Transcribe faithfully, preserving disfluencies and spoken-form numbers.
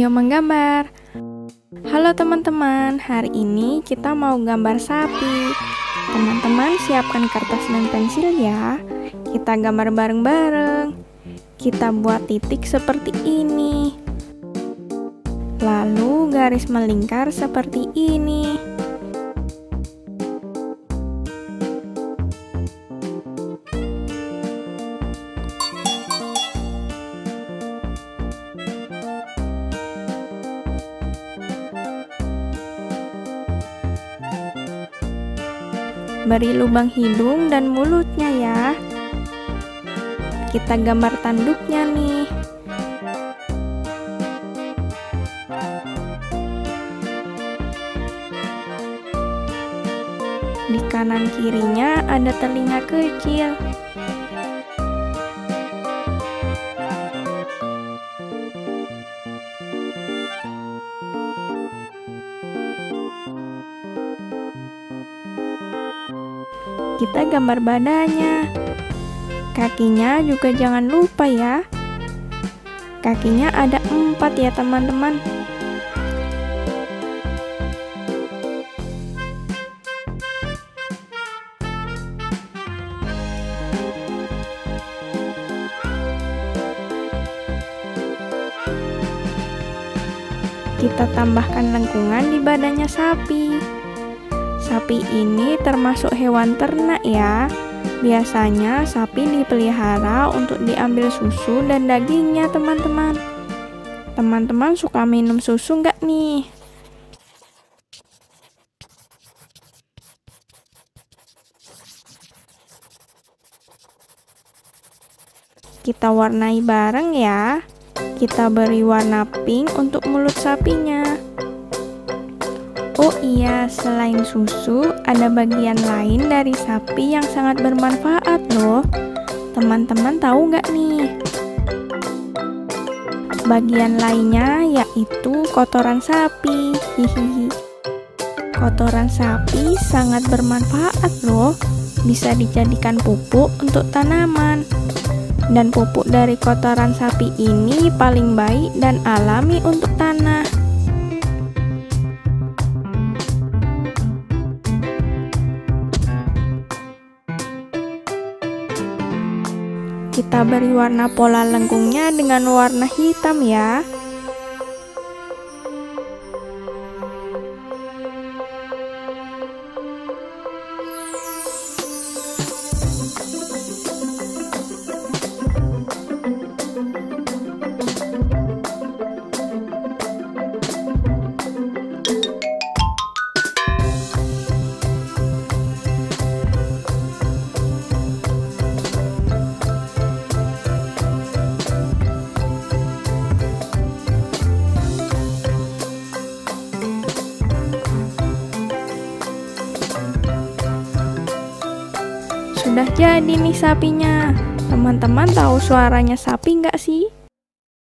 Ayo menggambar. Halo teman-teman, hari ini kita mau gambar sapi. Teman-teman siapkan kertas dan pensil ya. Kita gambar bareng-bareng. Kita buat titik seperti ini. Lalu garis melingkar seperti ini. Beri lubang hidung dan mulutnya ya. Kita gambar tanduknya nih. Di kanan kirinya ada telinga kecil. Kita gambar badannya. Kakinya juga jangan lupa ya. Kakinya ada empat ya teman-teman. Kita tambahkan lengkungan di badannya sapi. Sapi ini termasuk hewan ternak ya. Biasanya sapi dipelihara untuk diambil susu dan dagingnya teman-teman. Teman-teman suka minum susu nggak nih? Kita warnai bareng ya. Kita beri warna pink untuk mulut sapinya. Oh iya, selain susu, ada bagian lain dari sapi yang sangat bermanfaat loh. Teman-teman tahu nggak nih? Bagian lainnya yaitu kotoran sapi. Hihihi. Kotoran sapi sangat bermanfaat loh. Bisa dijadikan pupuk untuk tanaman. Dan pupuk dari kotoran sapi ini paling baik dan alami untuk tanah. Kita beri warna pola lengkungnya dengan warna hitam ya. Sudah jadi nih sapinya. Teman-teman tahu suaranya sapi nggak sih?